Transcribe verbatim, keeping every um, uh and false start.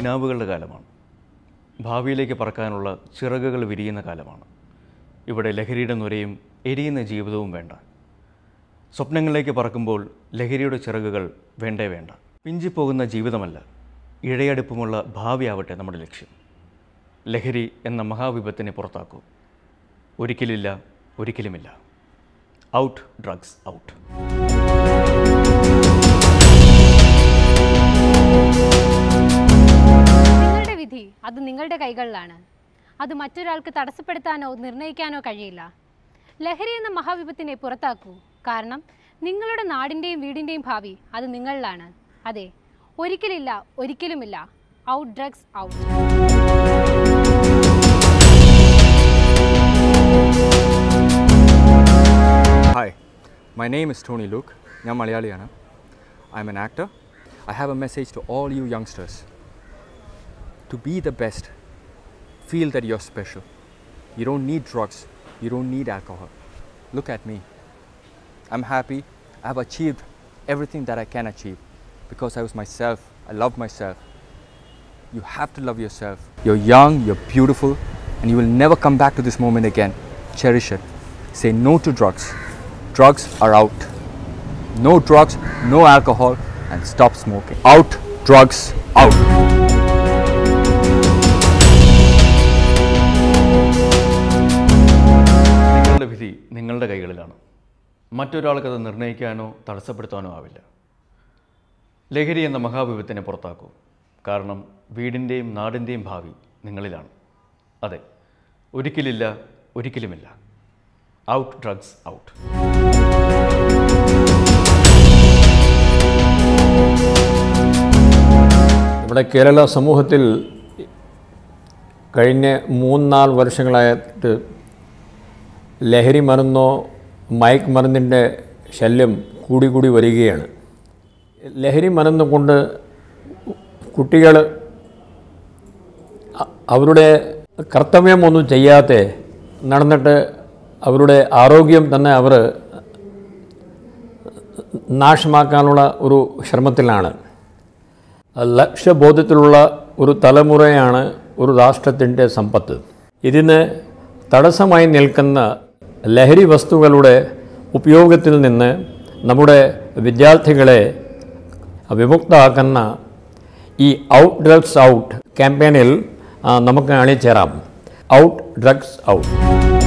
കിനാവുകളുടെ കാലമാണ്. ഭാവിയിലേക്ക് പറക്കാനുള്ള ചിറകുകൾ വിരിയുന്ന കാലമാണ്. ഇവിടെ ലഹരിയുടെ നുരയും എരിയുന്ന ജീവിതവും വേണ്ട. സ്വപ്നങ്ങളിലേക്ക് പറക്കുമ്പോൾ ലഹരിയുടെ ചിറകുകൾ വേണ്ടേ വേണ്ട. പിഞ്ചിപ്പോകുന്ന ജീവിതമല്ല, ഇഴയടുപ്പമുള്ള ഭാവിയാവട്ടെ നമ്മുടെ ലക്ഷ്യം. ലഹരി എന്ന മഹാവിപത്തിനെ പുറത്താക്കൂ. ഒരിക്കലില്ല, ഒരിക്കലുമില്ല. Out drugs out. നിങ്ങളുടെ വിധി അത് നിങ്ങളുടെ കൈകളിലാണ്. അത് മറ്റൊരാൾക്ക് തടസ്സപ്പെടുത്താനോ നിർണ്ണയിക്കാനോ കഴിയില്ല. ലഹരി എന്ന മഹാവിപത്തിനെ പുറത്താക്കൂ. കാരണം നിങ്ങളുടെ നാടിൻ്റെയും വീടിൻ്റെയും ഭാവി അത് നിങ്ങളിലാണ്. അതെ, ഒരിക്കലില്ല, ഒരിക്കലുമില്ല. Out drugs out. Hi, my name is Tony Luke. I am Malayaliana. I am an actor. I have a message to all you youngsters. To be the best, feel that you're special. You don't need drugs. You don't need alcohol. Look at me. I'm happy. I have achieved everything that I can achieve because I was myself. I love myself. You have to love yourself. You're young, you're beautiful, and you will never come back to this moment again. Cherish it. Say no to drugs. Drugs are out. No drugs, no alcohol, and stop smoking. Out, drugs, out. നിങ്ങളുടെ വിധി നിങ്ങളുടെ കൈകളിലാണ്. മറ്റൊരാൾക്കത് നിർണ്ണയിക്കാനോ തടസ്സപ്പെടുത്താനോ ആവില്ല. ലഹരി എന്ന മഹാവിപത്തിനെ പുറത്താക്കൂ. കാരണം വീടിൻ്റെയും നാടിൻ്റെയും ഭാവി നിങ്ങളിലാണ്. അതെ, ഒരിക്കലില്ല, ഒരിക്കലുമില്ല. Out drugs out. നമ്മുടെ കേരള സമൂഹത്തിൽ കഴിഞ്ഞ മൂന്നാല് വർഷങ്ങളായിട്ട് ലഹരി മരുന്നോ മയക്ക് മരുന്നിൻ്റെ ശല്യം കൂടി കൂടി വരികയാണ്. ലഹരി മരുന്ന് കൊണ്ട് കുട്ടികൾ അവരുടെ കർത്തവ്യമൊന്നും ചെയ്യാതെ നടന്നിട്ട് അവരുടെ ആരോഗ്യം തന്നെ അവർ നാശമാക്കാനുള്ള ഒരു ശ്രമത്തിലാണ്. ലക്ഷ്യബോധത്തിലുള്ള ഒരു തലമുറയാണ് ഒരു രാഷ്ട്രത്തിൻ്റെ സമ്പത്ത്. ഇതിന് തടസ്സമായി നിൽക്കുന്ന ലഹരി വസ്തുക്കളുടെ ഉപയോഗത്തിൽ നിന്ന് നമ്മുടെ വിദ്യാർത്ഥികളെ വിമുക്തമാക്കുന്ന ഈ ഔട്ട് ഡ്രഗ്സ് ഔട്ട് ക്യാമ്പയിനിൽ നമുക്ക് അണിചേരാം. Out drugs out.